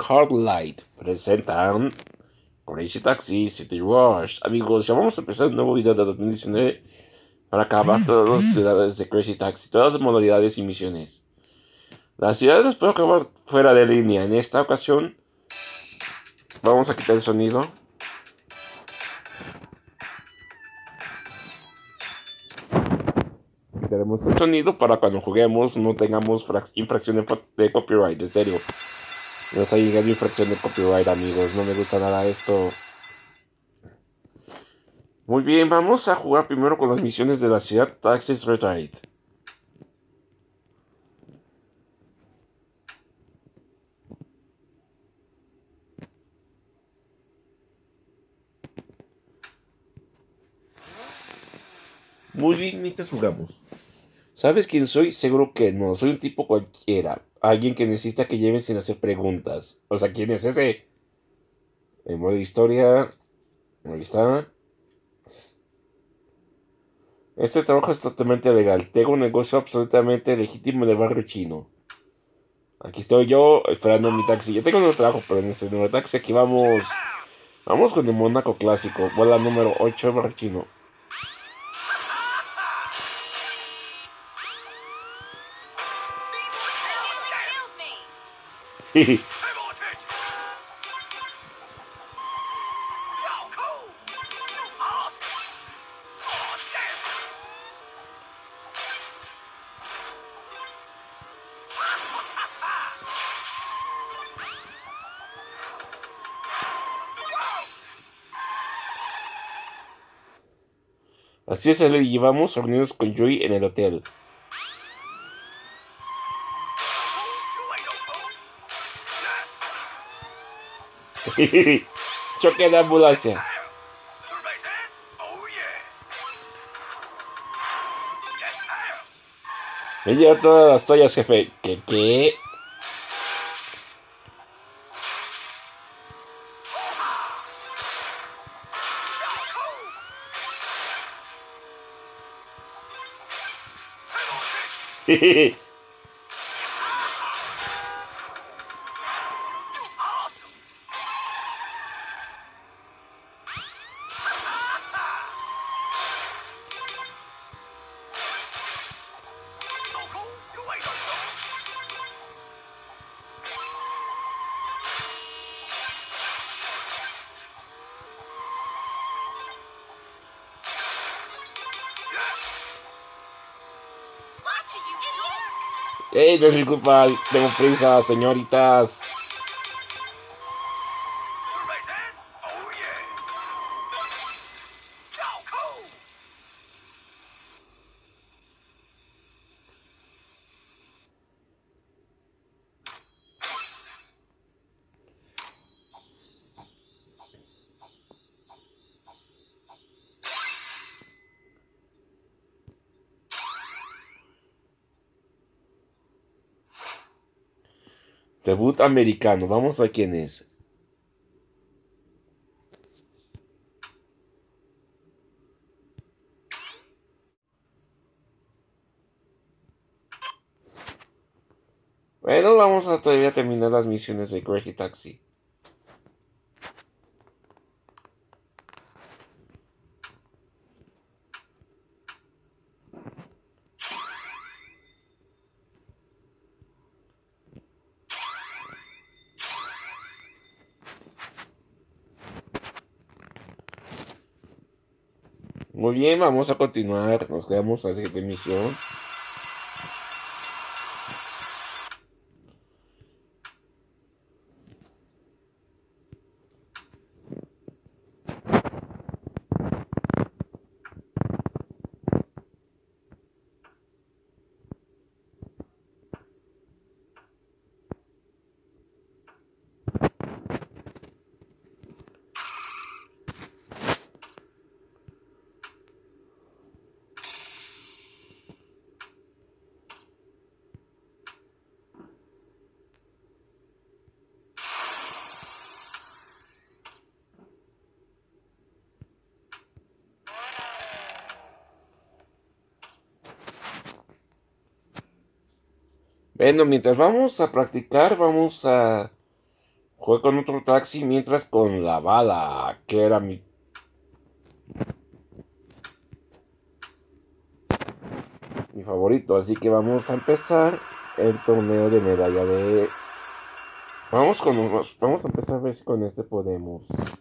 Hard Light presentan Crazy Taxi City Rush. Amigos, ya vamos a empezar un nuevo video de 2019 para acabar todas las ciudades de Crazy Taxi, todas las modalidades y misiones. Las ciudades las puedo acabar fuera de línea. En esta ocasión vamos a quitar el sonido. Quitaremos el sonido para cuando juguemos no tengamos infracción de copyright, en serio. No está llegando infracción de copyright, amigos. No me gusta nada esto. Muy bien, vamos a jugar primero con las misiones de la ciudad Taxis Retreat. Muy bien, mientras jugamos. ¿Sabes quién soy? Seguro que no. Soy un tipo cualquiera. Alguien que necesita que lleven sin hacer preguntas. O sea, ¿quién es ese? En modo historia. Ahí está. Este trabajo es totalmente legal. Tengo un negocio absolutamente legítimo en el barrio chino. Aquí estoy yo esperando mi taxi. Yo tengo un trabajo, pero en este nuevo taxi aquí vamos. Vamos con el Mónaco clásico. Vuela número 8 barrio chino. Así es, le llevamos reunidos con Yui en el hotel. Choque de ambulancia. Me llevo todas las toallas, jefe. ¿Qué? ¡Ey, no es mi culpa! Tengo prisa, señoritas. Debut americano. Vamos a ver quién es. Bueno, vamos a todavía terminar las misiones de Crazy Taxi. Muy bien, vamos a continuar. Nos quedamos a la siguiente misión. Bueno, mientras vamos a practicar, vamos a Jugué con otro taxi mientras con la bala, que era mi favorito. Así que vamos a empezar el torneo de medalla de... Vamos a empezar a ver si con este podemos.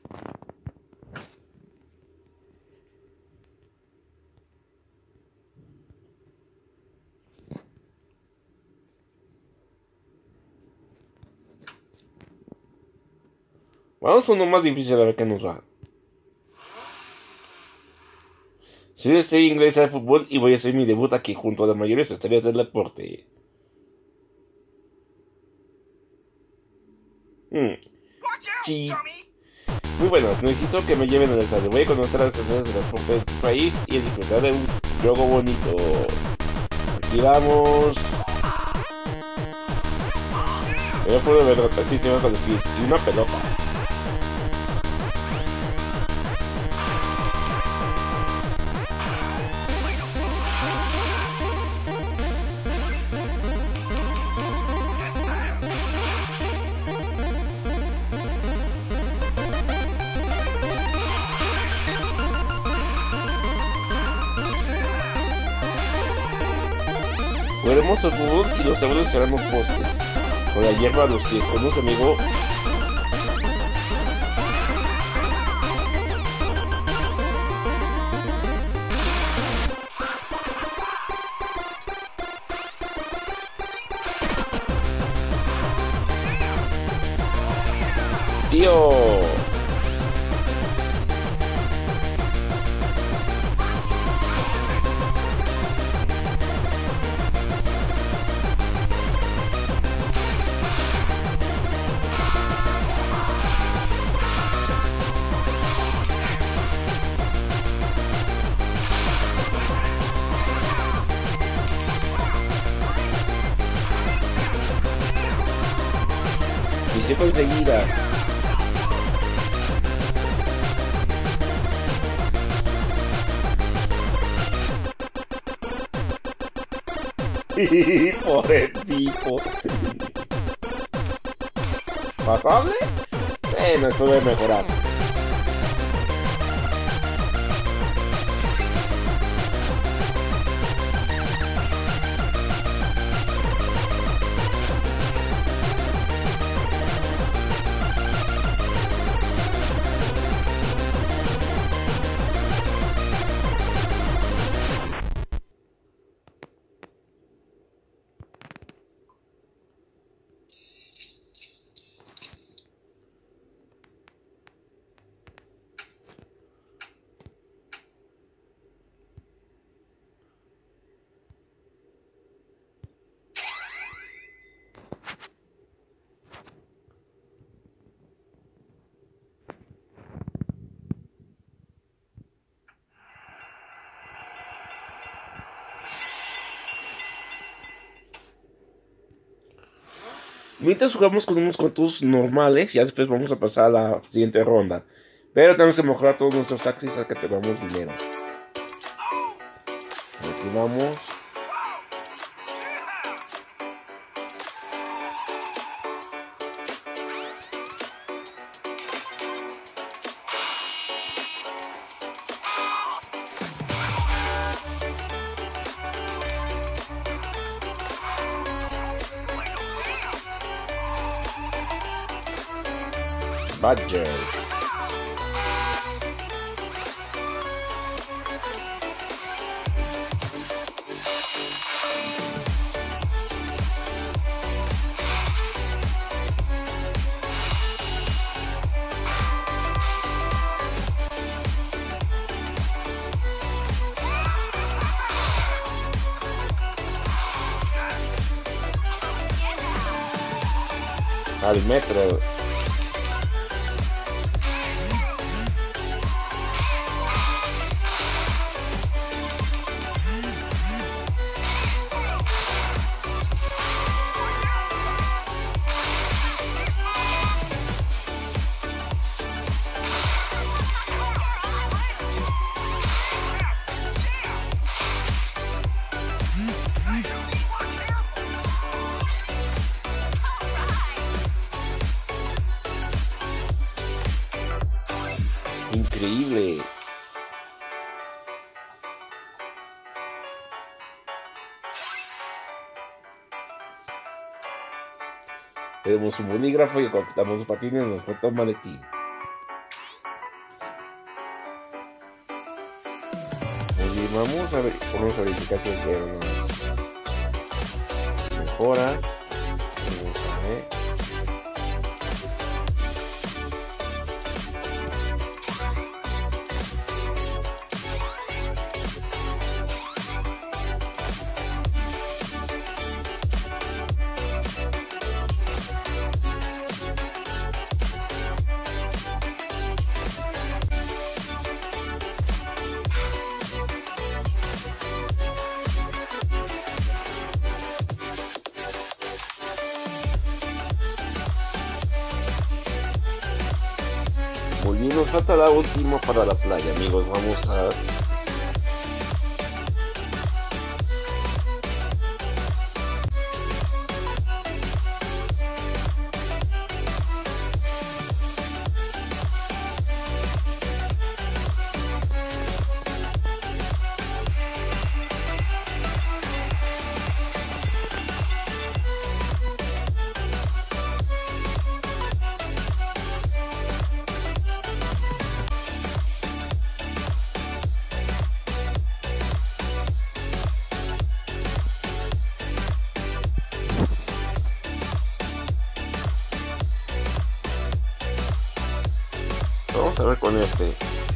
Vamos a uno más difícil a ver qué nos va. Soy estrella inglesa de fútbol y voy a hacer mi debut aquí junto a las mayores estrellas del deporte. Sí. Muy buenas, necesito que me lleven al estadio. Voy a conocer a las estrellas del deporte del país y a disfrutar de un juego bonito. Aquí vamos. Yo puedo ver así se va con los pies y una pelota. Jugaremos al fútbol y los árboles serán los postes. Con la hierba a los pies, con un amigo. Tío. Y siempre enseguida. Pobre tipo. ¿Pasable? Bueno, esto debe mejorar. Mientras jugamos con unos cuantos normales, ya después vamos a pasar a la siguiente ronda. Pero tenemos que mejorar todos nuestros taxis a que tengamos dinero. Aquí vamos. Badger. Al metro. increíble. Tenemos un bolígrafo y cuando quitamos los patines nos falta un maletín. Muy bien, vamos a ver, ponemos a verificar si es bueno. Mejora. Vamos a ver. Muy bien, nos falta la última para la playa, amigos. Vamos a... Vamos a ver con este.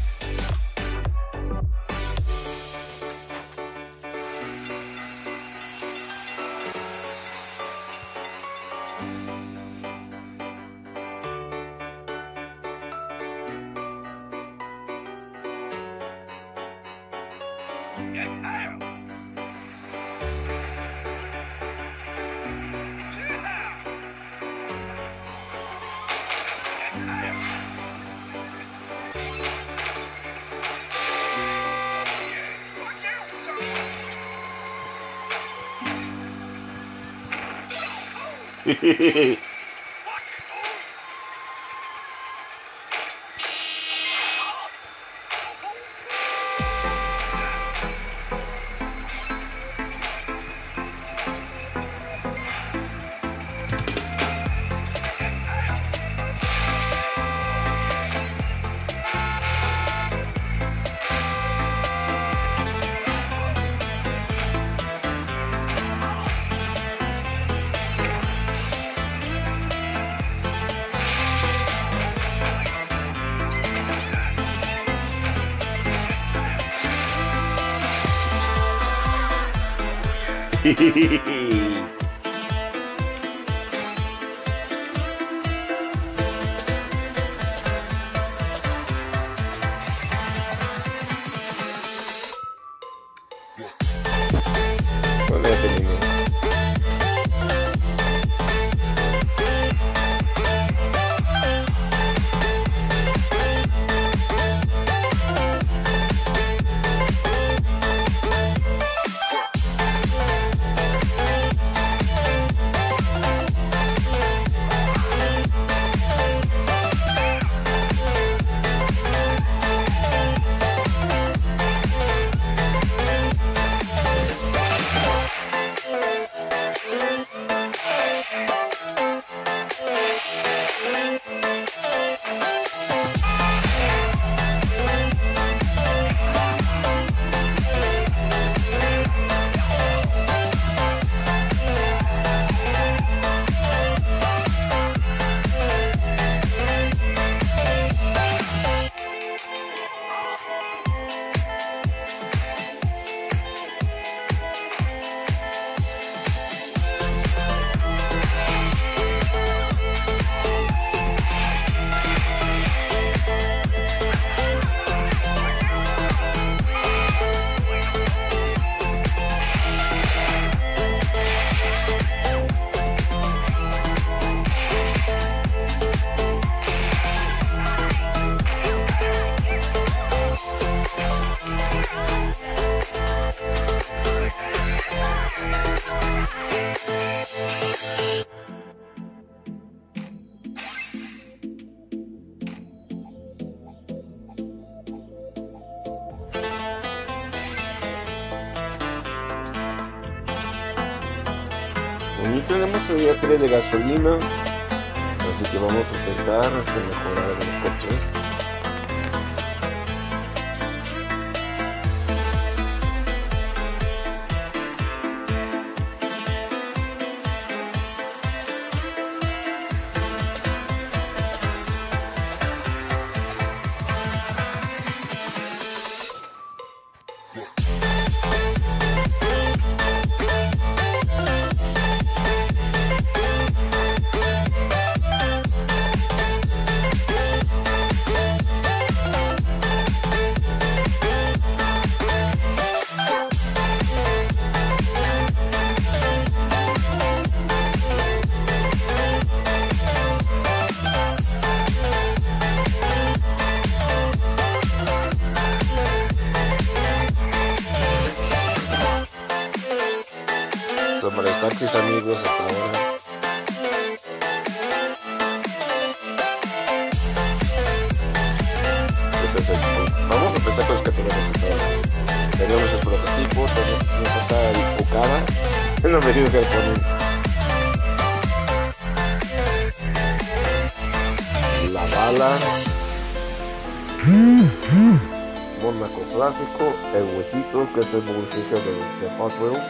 Bueno, ya terminé. Y tenemos todavía 3 de gasolina, así que vamos a intentar mejorar los coches. Sobre los taxis, amigos, hasta ahora. Vamos a empezar con los que tenemos hasta ahora. Tenemos el prototipo, tenemos esta enfocada. No me digo que le ponen la bala, Mónaco clásico, el huesito, que es el bolsillo de Hot Wheels,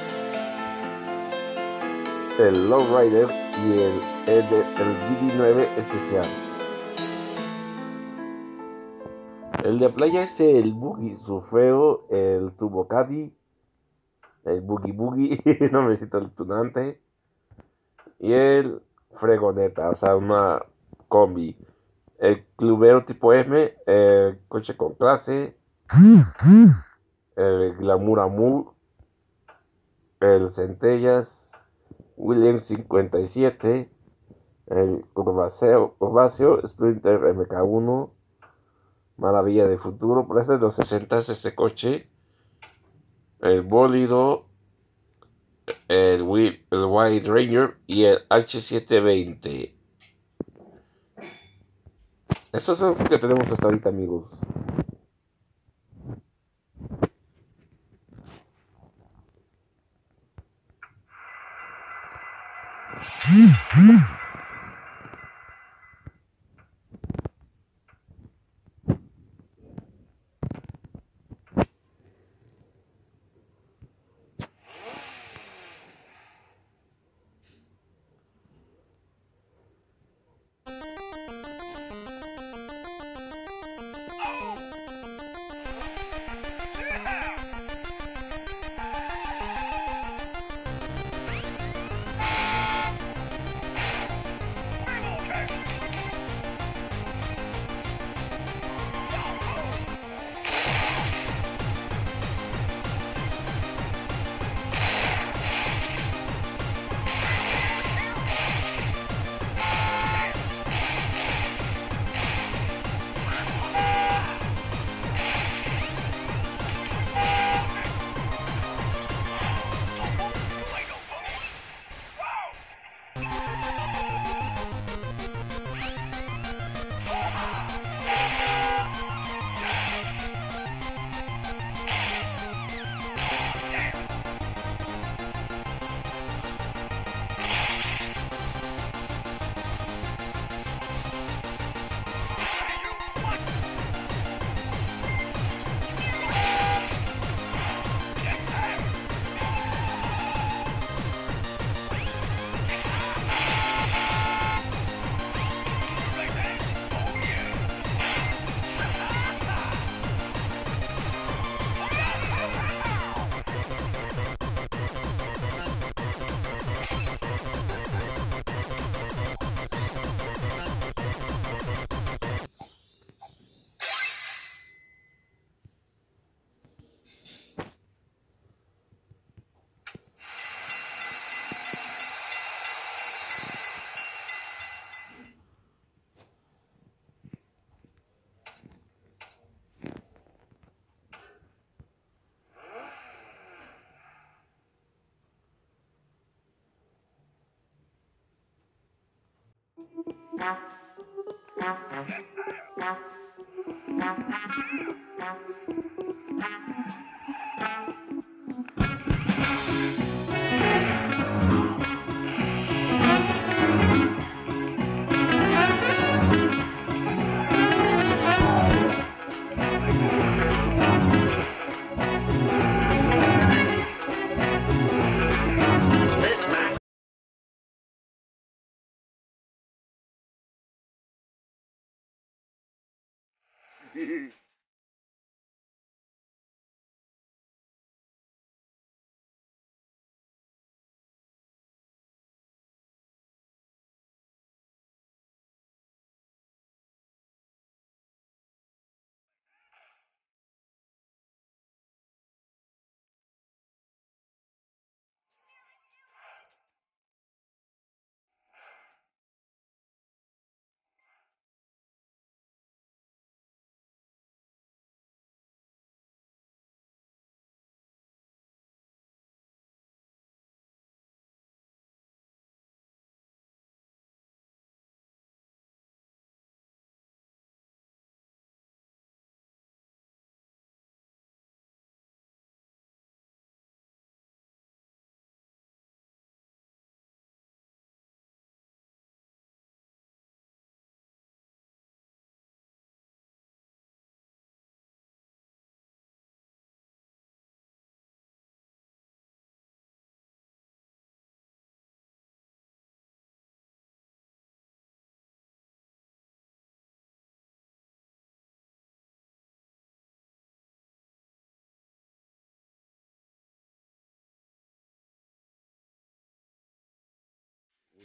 el Lowrider y el DB9 especial. El de playa es el Buggy Surfeo, el Turbo Caddy, el Boogie Boogie, no me cito el tunante, y el Fregoneta, o sea, una combi. El Clubero tipo M, el coche con clase, el Glamour Amour, el Centellas, Williams 57, el Curvaceo Sprinter MK1, Maravilla de Futuro, por este de los 60 este coche, el Bólido, el White Ranger y el H720. Estos son los que tenemos hasta ahorita, amigos.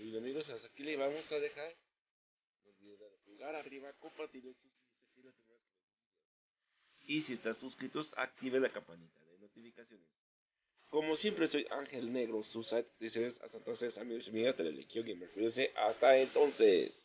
Y amigos, hasta aquí le vamos a dejar. No olviden dar pulgar arriba, compartir, suscribirse si no tienen. Y si están suscritos, activen la campanita de notificaciones. Como siempre, soy Ángel Negro, Suicide. Hasta entonces, amigos y amigas de la Legión Gamer. Cuídense, hasta entonces.